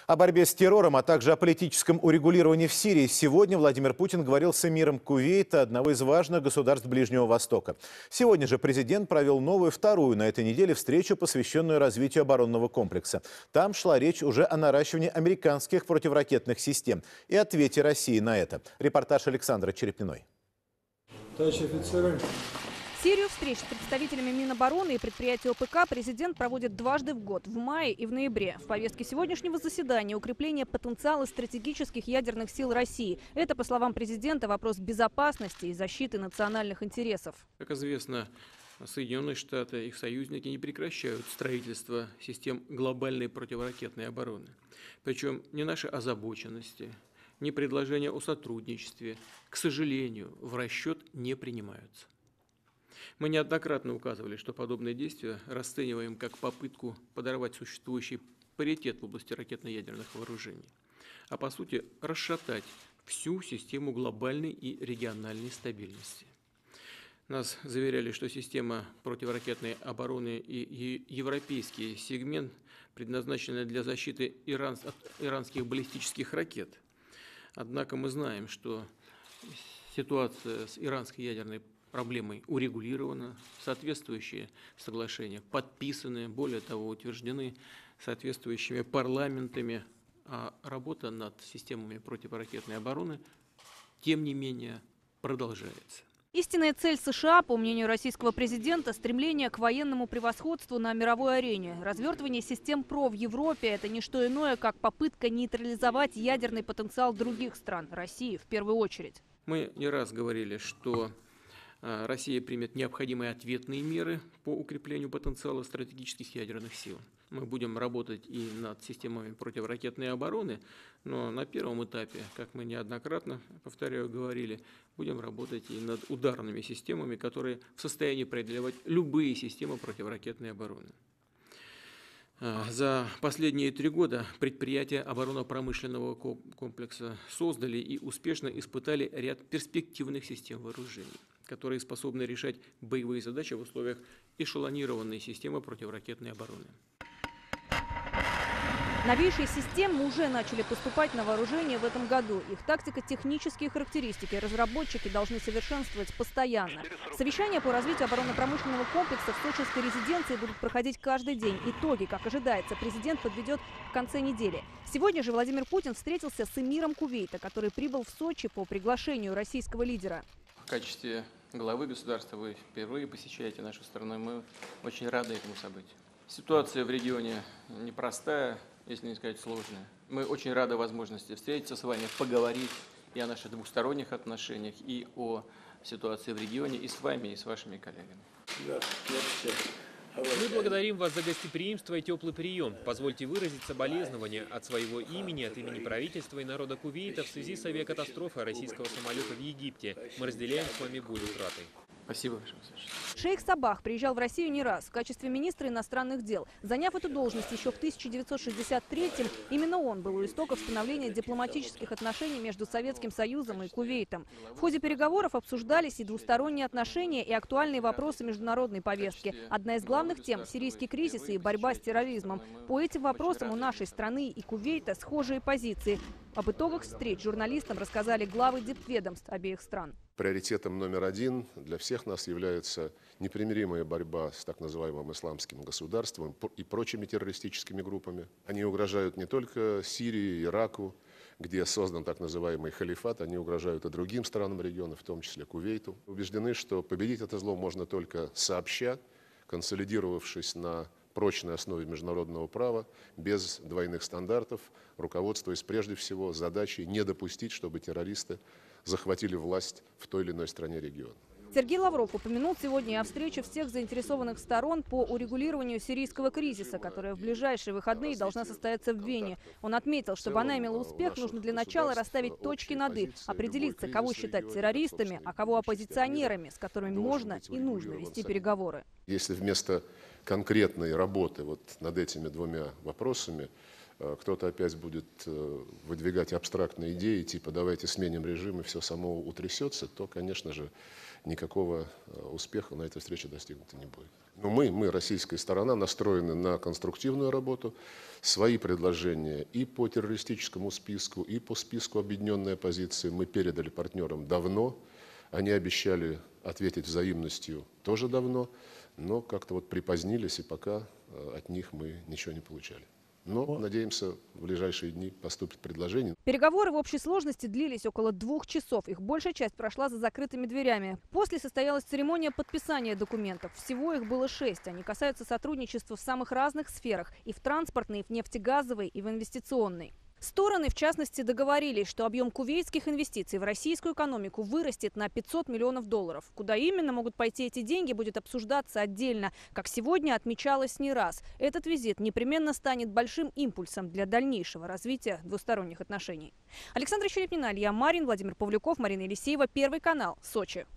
О борьбе с террором, а также о политическом урегулировании в Сирии сегодня Владимир Путин говорил с эмиром Кувейта, одного из важных государств Ближнего Востока. Сегодня же президент провел новую, вторую на этой неделе встречу, посвященную развитию оборонного комплекса. Там шла речь уже о наращивании американских противоракетных систем и ответе России на это. Репортаж Александра Черепниной. Товарищи офицеры. Серию встреч с представителями Минобороны и предприятия ОПК президент проводит дважды в год – в мае и в ноябре. В повестке сегодняшнего заседания укрепление потенциала стратегических ядерных сил России. Это, по словам президента, вопрос безопасности и защиты национальных интересов. Как известно, Соединенные Штаты и их союзники не прекращают строительство систем глобальной противоракетной обороны. Причем ни наши озабоченности, ни предложения о сотрудничестве, к сожалению, в расчет не принимаются. Мы неоднократно указывали, что подобные действия расцениваем как попытку подорвать существующий паритет в области ракетно-ядерных вооружений, а по сути расшатать всю систему глобальной и региональной стабильности. Нас заверяли, что система противоракетной обороны и европейский сегмент предназначены для защиты от иранских баллистических ракет. Однако мы знаем, что ситуация с иранской ядерной проблемой урегулирована, соответствующие соглашения подписаны, более того, утверждены соответствующими парламентами, а работа над системами противоракетной обороны, тем не менее, продолжается. Истинная цель США, по мнению российского президента, стремление к военному превосходству на мировой арене. Развертывание систем ПРО в Европе – это не что иное, как попытка нейтрализовать ядерный потенциал других стран, России в первую очередь. Мы не раз говорили, что Россия примет необходимые ответные меры по укреплению потенциала стратегических ядерных сил. Мы будем работать и над системами противоракетной обороны, но на первом этапе, как мы неоднократно, повторяю, говорили, будем работать и над ударными системами, которые в состоянии преодолевать любые системы противоракетной обороны. За последние 3 года предприятия оборонно-промышленного комплекса создали и успешно испытали ряд перспективных систем вооружений, которые способны решать боевые задачи в условиях эшелонированной системы противоракетной обороны. Новейшие системы уже начали поступать на вооружение в этом году. Их тактико-технические характеристики разработчики должны совершенствовать постоянно. Совещания по развитию оборонно-промышленного комплекса в сочинской резиденции будут проходить каждый день. Итоги, как ожидается, президент подведет в конце недели. Сегодня же Владимир Путин встретился с эмиром Кувейта, который прибыл в Сочи по приглашению российского лидера. В качестве главы государства вы впервые посещаете нашу страну. Мы очень рады этому событию. Ситуация в регионе непростая, если не сказать сложная. Мы очень рады возможности встретиться с вами, поговорить и о наших двусторонних отношениях, и о ситуации в регионе, и с вами, и с вашими коллегами. Мы благодарим вас за гостеприимство и теплый прием. Позвольте выразить соболезнования от своего имени, от имени правительства и народа Кувейта в связи с авиакатастрофой российского самолета в Египте. Мы разделяем с вами боль утраты. Спасибо, Ваше Высочество. Шейх Сабах приезжал в Россию не раз в качестве министра иностранных дел. Заняв эту должность еще в 1963-м, именно он был у истоков становления дипломатических отношений между Советским Союзом и Кувейтом. В ходе переговоров обсуждались и двусторонние отношения, и актуальные вопросы международной повестки. Одна из главных тем – сирийский кризис и борьба с терроризмом. По этим вопросам у нашей страны и Кувейта схожие позиции. Об итогах встреч журналистам рассказали главы дипведомств обеих стран. Приоритетом номер 1 для всех нас является непримиримая борьба с так называемым исламским государством и прочими террористическими группами. Они угрожают не только Сирии, Ираку, где создан так называемый халифат, они угрожают и другим странам региона, в том числе Кувейту. Убеждены, что победить это зло можно только сообща, консолидировавшись на прочной основе международного права, без двойных стандартов, руководствуясь прежде всего задачей не допустить, чтобы террористы захватили власть в той или иной стране региона. Сергей Лавров упомянул сегодня о встрече всех заинтересованных сторон по урегулированию сирийского кризиса, которая в ближайшие выходные должна состояться в Вене. Он отметил, чтобы она имела успех, нужно для начала расставить точки над «и», определиться, кого считать террористами, а кого оппозиционерами, с которыми можно и нужно вести переговоры. Если вместо конкретной работы вот над этими 2 вопросами кто-то опять будет выдвигать абстрактные идеи, типа давайте сменим режим и все само утрясется, то, конечно же, никакого успеха на этой встрече достигнуто не будет. Но мы, российская сторона, настроены на конструктивную работу. Свои предложения и по террористическому списку, и по списку объединенной оппозиции мы передали партнерам давно. Они обещали ответить взаимностью тоже давно, но как-то вот припозднились, и пока от них мы ничего не получали. Но, надеемся, в ближайшие дни поступит предложение. Переговоры в общей сложности длились около 2 часов. Их большая часть прошла за закрытыми дверями. После состоялась церемония подписания документов. Всего их было 6. Они касаются сотрудничества в самых разных сферах. И в транспортной, и в нефтегазовой, и в инвестиционной. Стороны, в частности, договорились, что объем кувейтских инвестиций в российскую экономику вырастет на $500 миллионов. Куда именно могут пойти эти деньги, будет обсуждаться отдельно. Как сегодня отмечалось не раз, этот визит непременно станет большим импульсом для дальнейшего развития двусторонних отношений. Александра Черепнина, Илья Марин, Владимир Павлюков, Марина Елисеева, Первый канал, Сочи.